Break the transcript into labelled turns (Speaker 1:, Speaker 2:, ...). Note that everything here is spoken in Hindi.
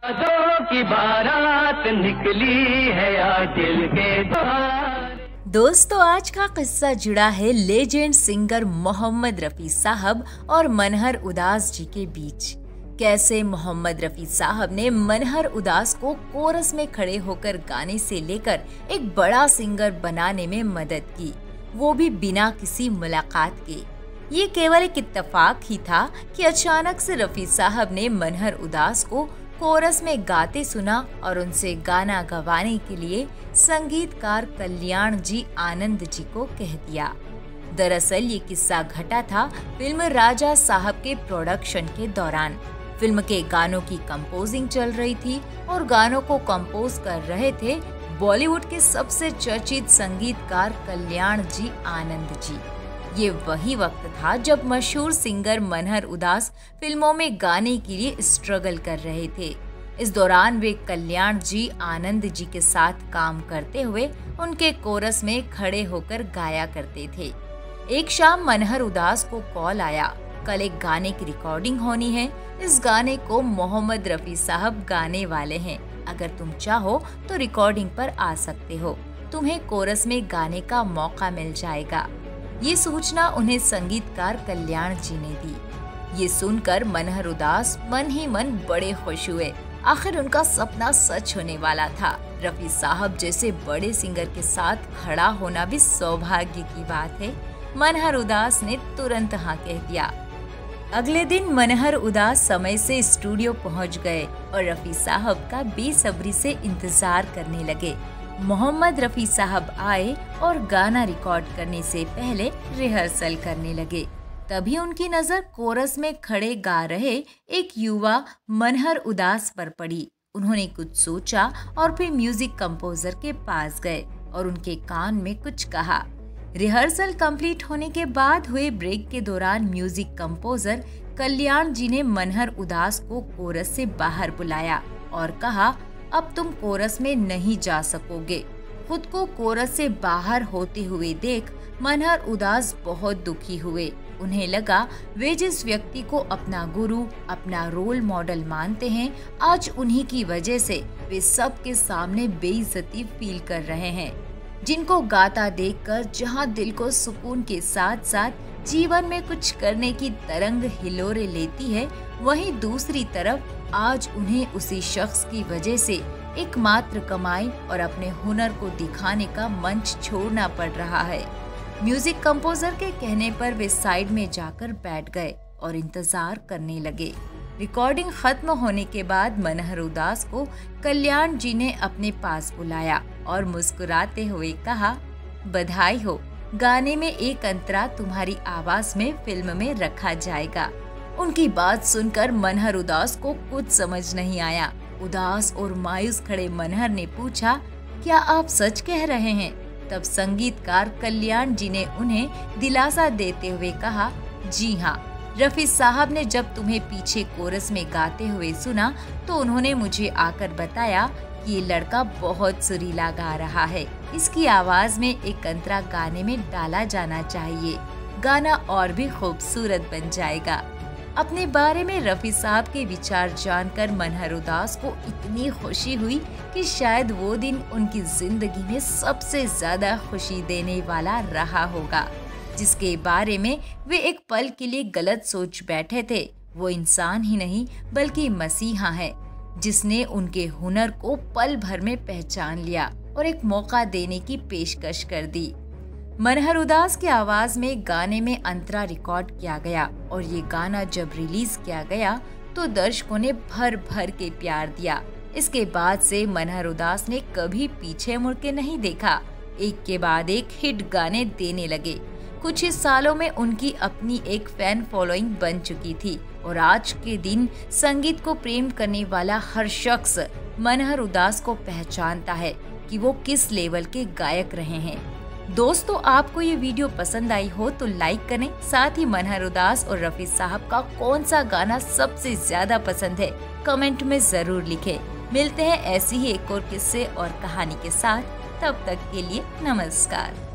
Speaker 1: यादों की बारात निकली है आज दिल के द्वार।
Speaker 2: दोस्तों, आज का किस्सा जुड़ा है लेजेंड सिंगर मोहम्मद रफी साहब और मनहर उदास जी के बीच। कैसे मोहम्मद रफी साहब ने मनहर उदास को कोरस में खड़े होकर गाने से लेकर एक बड़ा सिंगर बनाने में मदद की, वो भी बिना किसी मुलाकात के। ये केवल एक इत्तेफाक ही था कि अचानक से रफी साहब ने मनहर उदास को कोरस में गाते सुना और उनसे गाना गवाने के लिए संगीतकार कल्याण जी आनंद जी को कह दिया। दरअसल ये किस्सा घटा था फिल्म राजा साहब के प्रोडक्शन के दौरान। फिल्म के गानों की कंपोजिंग चल रही थी और गानों को कंपोज कर रहे थे बॉलीवुड के सबसे चर्चित संगीतकार कल्याण जी आनंद जी। ये वही वक्त था जब मशहूर सिंगर मनहर उदास फिल्मों में गाने के लिए स्ट्रगल कर रहे थे। इस दौरान वे कल्याण जी आनंद जी के साथ काम करते हुए उनके कोरस में खड़े होकर गाया करते थे। एक शाम मनहर उदास को कॉल आया, कल एक गाने की रिकॉर्डिंग होनी है, इस गाने को मोहम्मद रफी साहब गाने वाले हैं, अगर तुम चाहो तो रिकॉर्डिंग पर आ सकते हो, तुम्हें कोरस में गाने का मौका मिल जाएगा। ये सूचना उन्हें संगीतकार कल्याण जी ने दी। ये सुनकर मनहर उदास मन ही मन बड़े खुश हुए, आखिर उनका सपना सच होने वाला था। रफी साहब जैसे बड़े सिंगर के साथ खड़ा होना भी सौभाग्य की बात है। मनहर उदास ने तुरंत हाँ कह दिया। अगले दिन मनहर उदास समय से स्टूडियो पहुंच गए और रफी साहब का बेसब्री से इंतजार करने लगे। मोहम्मद रफी साहब आए और गाना रिकॉर्ड करने से पहले रिहर्सल करने लगे। तभी उनकी नजर कोरस में खड़े गा रहे एक युवा मनहर उदास पर पड़ी। उन्होंने कुछ सोचा और फिर म्यूजिक कंपोजर के पास गए और उनके कान में कुछ कहा। रिहर्सल कंप्लीट होने के बाद हुए ब्रेक के दौरान म्यूजिक कंपोजर कल्याण जी ने मनहर उदास को कोरस से बाहर बुलाया और कहा, अब तुम कोरस में नहीं जा सकोगे। खुद को कोरस से बाहर होते हुए देख मनहर उदास बहुत दुखी हुए। उन्हें लगा वे जिस व्यक्ति को अपना गुरु, अपना रोल मॉडल मानते हैं, आज उन्हीं की वजह से वे सबके सामने बेइज्जती फील कर रहे हैं। जिनको गाता देखकर जहां दिल को सुकून के साथ साथ जीवन में कुछ करने की तरंग हिलोरे लेती है, वहीं दूसरी तरफ आज उन्हें उसी शख्स की वजह से एकमात्र कमाई और अपने हुनर को दिखाने का मंच छोड़ना पड़ रहा है। म्यूजिक कंपोजर के कहने पर वे साइड में जाकर बैठ गए और इंतजार करने लगे। रिकॉर्डिंग खत्म होने के बाद मनहर उदास को कल्याण जी ने अपने पास बुलाया और मुस्कुराते हुए कहा, बधाई हो, गाने में एक अंतरा तुम्हारी आवाज में फिल्म में रखा जाएगा। उनकी बात सुनकर मनहर उदास को कुछ समझ नहीं आया। उदास और मायूस खड़े मनहर ने पूछा, क्या आप सच कह रहे हैं? तब संगीतकार कल्याण जी ने उन्हें दिलासा देते हुए कहा, जी हाँ, रफी साहब ने जब तुम्हें पीछे कोरस में गाते हुए सुना तो उन्होंने मुझे आकर बताया कि ये लड़का बहुत सुरीला गा रहा है, इसकी आवाज में एक अंतरा गाने में डाला जाना चाहिए, गाना और भी खूबसूरत बन जाएगा। अपने बारे में रफी साहब के विचार जानकर मनहर उदास को इतनी खुशी हुई कि शायद वो दिन उनकी जिंदगी में सबसे ज्यादा खुशी देने वाला रहा होगा। जिसके बारे में वे एक पल के लिए गलत सोच बैठे थे, वो इंसान ही नहीं बल्कि मसीहा है, जिसने उनके हुनर को पल भर में पहचान लिया और एक मौका देने की पेशकश कर दी। मनहर उदास की आवाज में गाने में अंतरा रिकॉर्ड किया गया और ये गाना जब रिलीज किया गया तो दर्शकों ने भर भर के प्यार दिया। इसके बाद से मनहर उदास ने कभी पीछे मुड़ के नहीं देखा, एक के बाद एक हिट गाने देने लगे। कुछ ही सालों में उनकी अपनी एक फैन फॉलोइंग बन चुकी थी और आज के दिन संगीत को प्रेम करने वाला हर शख्स मनहर उदास को पहचानता है कि वो किस लेवल के गायक रहे हैं। दोस्तों, आपको ये वीडियो पसंद आई हो तो लाइक करें, साथ ही मनहर उदास और रफी साहब का कौन सा गाना सबसे ज्यादा पसंद है कमेंट में जरूर लिखें। मिलते हैं ऐसी ही एक और किस्से और कहानी के साथ, तब तक के लिए नमस्कार।